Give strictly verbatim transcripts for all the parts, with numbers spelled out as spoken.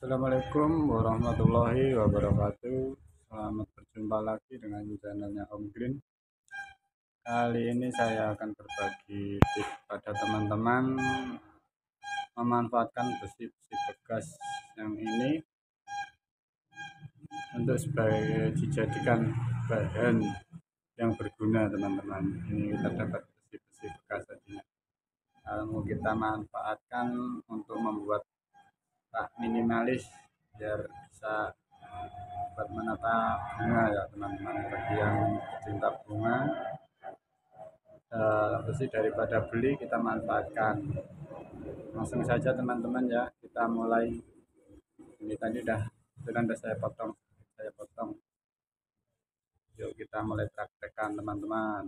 Assalamualaikum warahmatullahi wabarakatuh. Selamat berjumpa lagi dengan channelnya Om Green. Kali ini saya akan berbagi tips pada teman-teman memanfaatkan besi-besi bekas yang ini untuk sebagai dijadikan bahan yang berguna, teman-teman. Ini kita dapat besi-besi bekas tadinya, lalu kita manfaatkan untuk membuat rak minimalis biar bisa buat menata bunga ya teman-teman. Bagi yang cinta bunga, eh, besi daripada beli kita manfaatkan. Langsung saja teman-teman ya, kita mulai. Ini tadi udah sudah saya potong saya potong yuk kita mulai praktekkan teman-teman.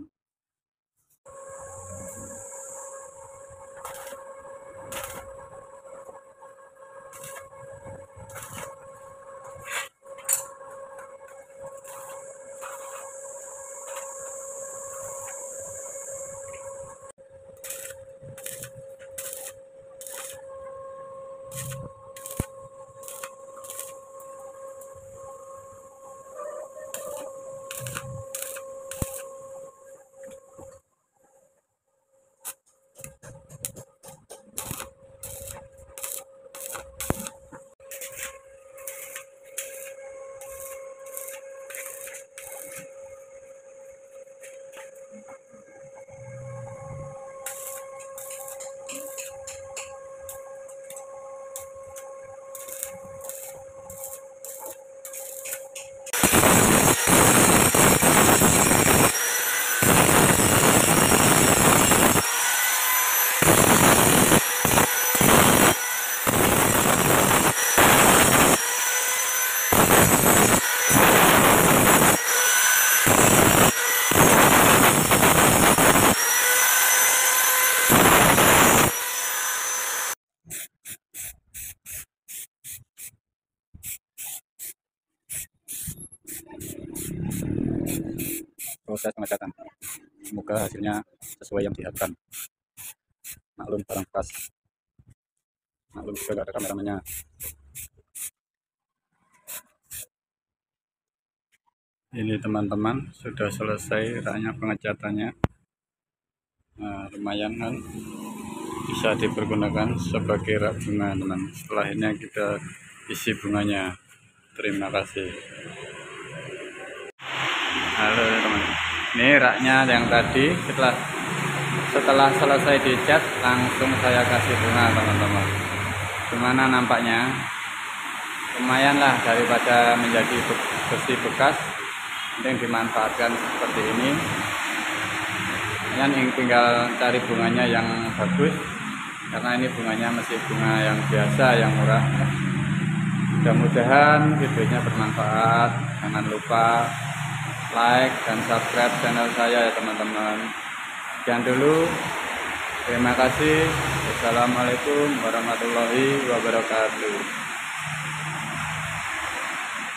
Proses pengecatan, semoga hasilnya sesuai yang diharapkan. Maklum barang bekas, maklum juga gak ada kameramennya. Ini teman-teman sudah selesai raknya pengecatannya. Nah, lumayan kan, bisa dipergunakan sebagai rak bunga teman. Setelah ini kita isi bunganya. Terima kasih. Halo teman, ini raknya yang tadi setelah setelah selesai dicat langsung saya kasih bunga teman-teman. Gimana nampaknya? Lumayan lah daripada menjadi besi bekas, penting dimanfaatkan seperti ini. Kalian tinggal cari bunganya yang bagus, karena ini bunganya masih bunga yang biasa, yang murah. Mudah-mudahan videonya bermanfaat. Jangan lupa like dan subscribe channel saya ya teman-teman. Sekian dulu, terima kasih. Wassalamualaikum warahmatullahi wabarakatuh.